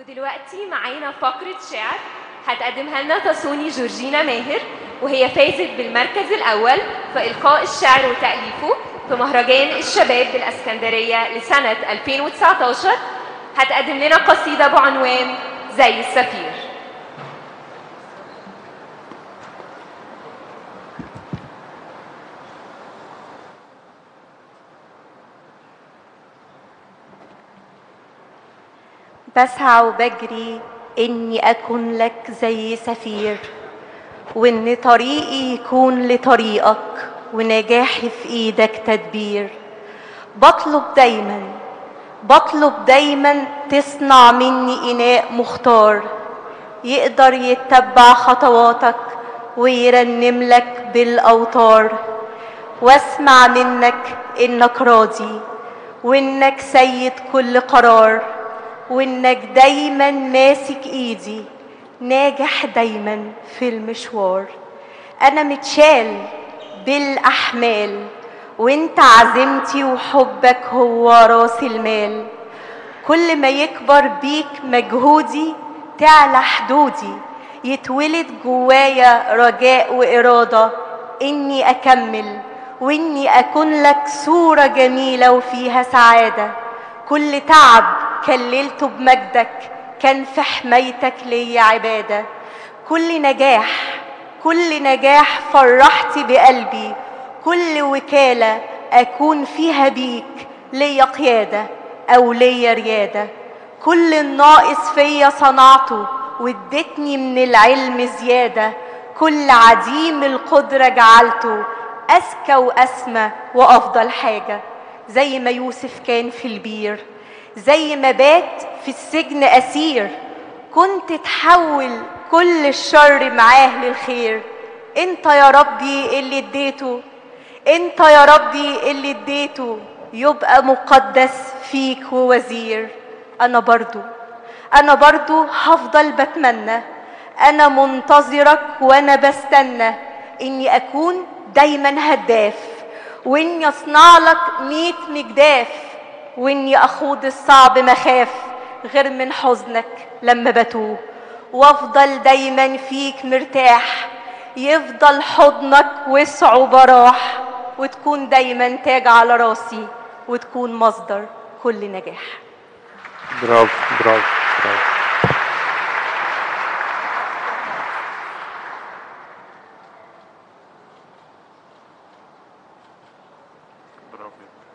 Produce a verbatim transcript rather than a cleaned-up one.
ودلوقتي معانا فقرة شعر هتقدمها لنا تصوني جورجينا ماهر، وهي فازت بالمركز الأول في إلقاء الشعر وتأليفه في مهرجان الشباب بالإسكندرية لسنة ألفين وتسعتاشر. هتقدم لنا قصيدة بعنوان زي السفير. بسعى وبجري إني أكون لك زي سفير، وإن طريقي يكون لطريقك ونجاحي في إيدك تدبير. بطلب دايما بطلب دايما تصنع مني إناء مختار يقدر يتبع خطواتك ويرنم لك بالأوتار، واسمع منك إنك راضي وإنك سيد كل قرار، وإنك دايما ماسك إيدي ناجح دايما في المشوار. أنا متشال بالأحمال وإنت عزيمتي وحبك هو راس المال. كل ما يكبر بيك مجهودي تعلى حدودي، يتولد جوايا رجاء وإرادة إني أكمل وإني أكون لك صورة جميلة وفيها سعادة. كل تعب كللته بمجدك كان في حمايتك ليا عبادة. كل نجاح كل نجاح فرحتي بقلبي، كل وكالة أكون فيها بيك ليا قيادة أو ليا ريادة. كل الناقص فيا صنعته وادتني من العلم زيادة. كل عديم القدرة جعلته أذكى وأسمى وأفضل حاجة. زي ما يوسف كان في البير، زي ما بات في السجن أسير، كنت تحول كل الشر معاه للخير. انت يا ربي اللي اديته انت يا ربي اللي اديته يبقى مقدس فيك ووزير. انا برضو انا برضو هفضل بتمنى، انا منتظرك وانا بستنى اني اكون دايما هداف، واني اصنع لك ميت مجداف، واني اخوض الصعب مخاف غير من حزنك لما بتوه. وافضل دايما فيك مرتاح، يفضل حضنك وسعه براح، وتكون دايما تاج على راسي وتكون مصدر كل نجاح. برافو برافو برافو. برافو.